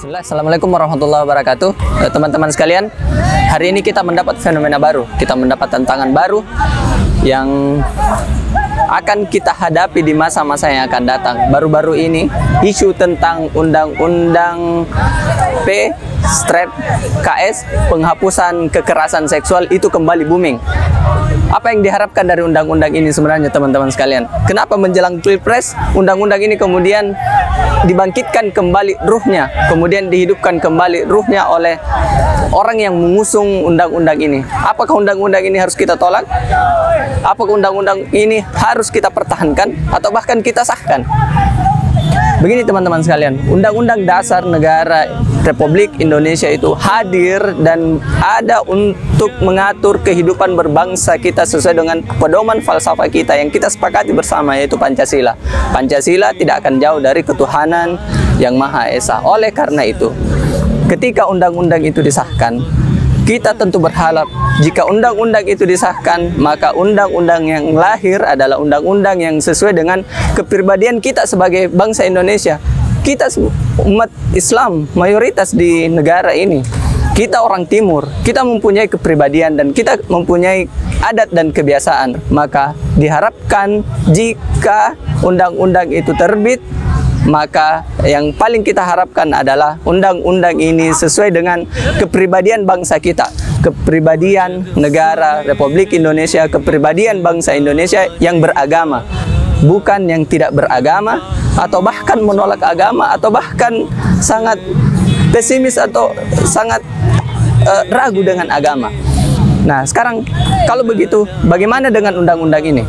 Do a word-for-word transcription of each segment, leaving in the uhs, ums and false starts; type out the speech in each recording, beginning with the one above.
Bismillah, Assalamualaikum warahmatullahi wabarakatuh. Teman-teman sekalian, hari ini kita mendapat fenomena baru, kita mendapat tantangan baru yang akan kita hadapi di masa-masa yang akan datang. Baru-baru ini, isu tentang undang-undang P, Strep, K S, penghapusan kekerasan seksual itu kembali booming. Apa yang diharapkan dari undang-undang ini sebenarnya teman-teman sekalian? Kenapa menjelang Pilpres, undang-undang ini kemudian dibangkitkan kembali ruhnya, kemudian dihidupkan kembali ruhnya oleh orang yang mengusung undang-undang ini? Apakah undang-undang ini harus kita tolak? Apakah undang-undang ini harus kita pertahankan atau bahkan kita sahkan? Begini teman-teman sekalian, Undang-Undang Dasar Negara Republik Indonesia itu hadir dan ada untuk mengatur kehidupan berbangsa kita sesuai dengan pedoman falsafah kita yang kita sepakati bersama, yaitu Pancasila. Pancasila tidak akan jauh dari ketuhanan yang Maha Esa. Oleh karena itu, ketika undang-undang itu disahkan, kita tentu berharap jika undang-undang itu disahkan, maka undang-undang yang lahir adalah undang-undang yang sesuai dengan kepribadian kita sebagai bangsa Indonesia. Kita umat Islam mayoritas di negara ini. Kita orang Timur, kita mempunyai kepribadian dan kita mempunyai adat dan kebiasaan. Maka diharapkan jika undang-undang itu terbit, maka yang paling kita harapkan adalah undang-undang ini sesuai dengan kepribadian bangsa kita, kepribadian negara Republik Indonesia, kepribadian bangsa Indonesia yang beragama, bukan yang tidak beragama atau bahkan menolak agama atau bahkan sangat pesimis atau sangat uh, ragu dengan agama. Nah, sekarang kalau begitu, bagaimana dengan undang-undang ini?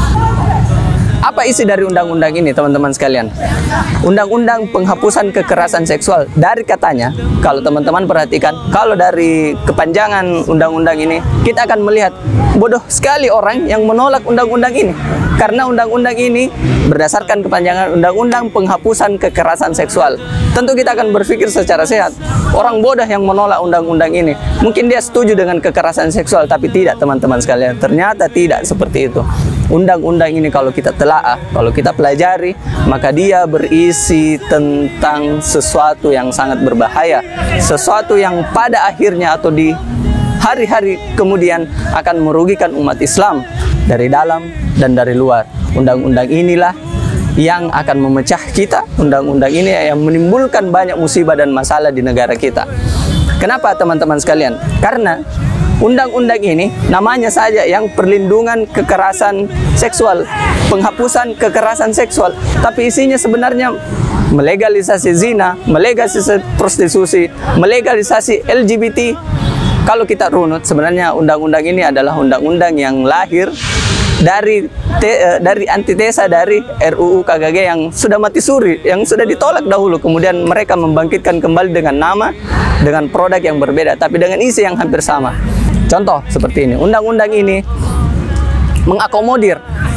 Apa isi dari undang-undang ini teman-teman sekalian? Undang-undang penghapusan kekerasan seksual. Dari katanya, kalau teman-teman perhatikan, kalau dari kepanjangan undang-undang ini, kita akan melihat bodoh sekali orang yang menolak undang-undang ini. Karena undang-undang ini berdasarkan kepanjangan undang-undang penghapusan kekerasan seksual. Tentu kita akan berpikir secara sehat. Orang bodoh yang menolak undang-undang ini, mungkin dia setuju dengan kekerasan seksual, tapi tidak teman-teman sekalian. Ternyata tidak seperti itu. Undang-undang ini kalau kita telaah, kalau kita pelajari, maka dia berisi tentang sesuatu yang sangat berbahaya, sesuatu yang pada akhirnya atau di hari-hari kemudian akan merugikan umat Islam dari dalam dan dari luar. Undang-undang inilah yang akan memecah kita, undang-undang ini yang menimbulkan banyak musibah dan masalah di negara kita. Kenapa teman-teman sekalian? Karena undang-undang ini namanya saja yang perlindungan kekerasan seksual, penghapusan kekerasan seksual, tapi isinya sebenarnya melegalisasi zina, melegalisasi prostitusi, melegalisasi L G B T. Kalau kita runut, sebenarnya undang-undang ini adalah undang-undang yang lahir dari te, dari antitesa dari R U U K K G yang sudah mati suri, yang sudah ditolak dahulu, kemudian mereka membangkitkan kembali dengan nama, dengan produk yang berbeda, tapi dengan isi yang hampir sama. Contoh seperti ini, undang-undang ini mengakomodir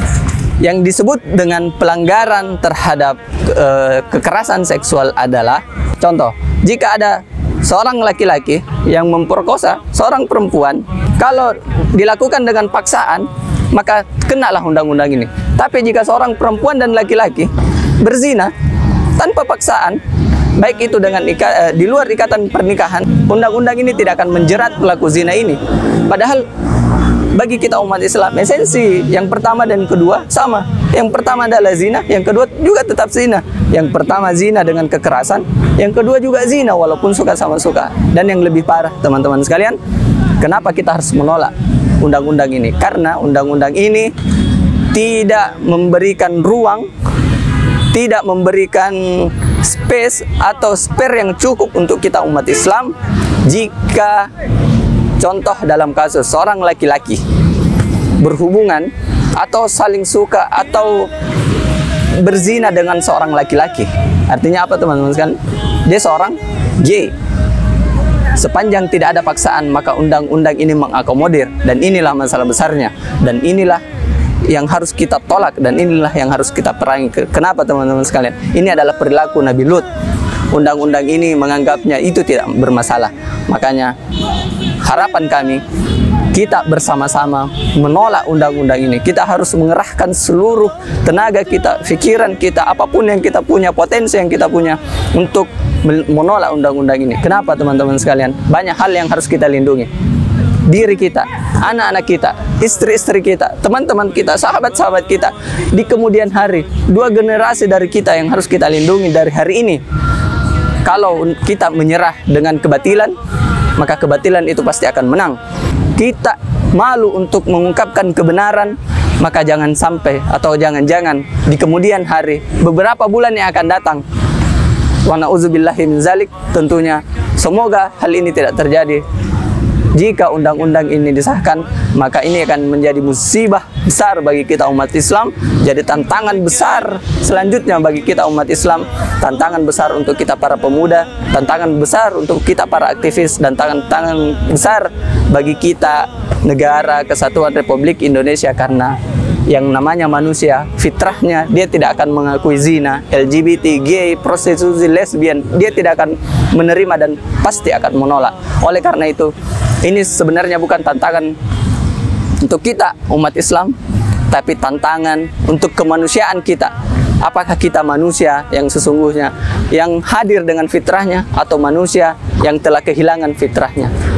yang disebut dengan pelanggaran terhadap e, kekerasan seksual adalah, contoh, jika ada seorang laki-laki yang memperkosa seorang perempuan, kalau dilakukan dengan paksaan, maka kenalah undang-undang ini. Tapi jika seorang perempuan dan laki-laki berzina tanpa paksaan, baik itu dengan ika, eh, di luar ikatan pernikahan, undang-undang ini tidak akan menjerat pelaku zina ini. Padahal bagi kita umat Islam, esensi yang pertama dan kedua sama. Yang pertama adalah zina, yang kedua juga tetap zina. Yang pertama zina dengan kekerasan, yang kedua juga zina walaupun suka sama suka. Dan yang lebih parah teman-teman sekalian, kenapa kita harus menolak undang-undang ini? Karena undang-undang ini tidak memberikan ruang, tidak memberikan space atau spare yang cukup untuk kita umat Islam jika contoh dalam kasus seorang laki-laki berhubungan atau saling suka atau berzina dengan seorang laki-laki. Artinya apa teman-teman sekalian? Dia seorang gay. Sepanjang tidak ada paksaan, maka undang-undang ini mengakomodir, dan inilah masalah besarnya, dan inilah yang harus kita tolak, dan inilah yang harus kita perangi. Kenapa teman-teman sekalian? Ini adalah perilaku Nabi Lut. Undang-undang ini menganggapnya itu tidak bermasalah. Makanya harapan kami kita bersama-sama menolak undang-undang ini. Kita harus mengerahkan seluruh tenaga kita, pikiran kita, apapun yang kita punya, potensi yang kita punya untuk menolak undang-undang ini. Kenapa teman-teman sekalian? Banyak hal yang harus kita lindungi. Diri kita, anak-anak kita, istri-istri kita, teman-teman kita, sahabat-sahabat kita. Di kemudian hari, dua generasi dari kita yang harus kita lindungi dari hari ini. Kalau kita menyerah dengan kebatilan, maka kebatilan itu pasti akan menang. Kita malu untuk mengungkapkan kebenaran, maka jangan sampai atau jangan-jangan di kemudian hari, beberapa bulan yang akan datang, wa na'udzubillahi min zalik, tentunya semoga hal ini tidak terjadi. Jika undang-undang ini disahkan, maka ini akan menjadi musibah besar bagi kita umat Islam, jadi tantangan besar selanjutnya bagi kita umat Islam, tantangan besar untuk kita para pemuda, tantangan besar untuk kita para aktivis, dan tantangan besar bagi kita negara Kesatuan Republik Indonesia, karena yang namanya manusia, fitrahnya dia tidak akan mengakui zina, L G B T, gay, prostitusi, lesbian, dia tidak akan menerima dan pasti akan menolak. Oleh karena itu, ini sebenarnya bukan tantangan untuk kita umat Islam, tapi tantangan untuk kemanusiaan kita. Apakah kita manusia yang sesungguhnya, yang hadir dengan fitrahnya, atau manusia yang telah kehilangan fitrahnya?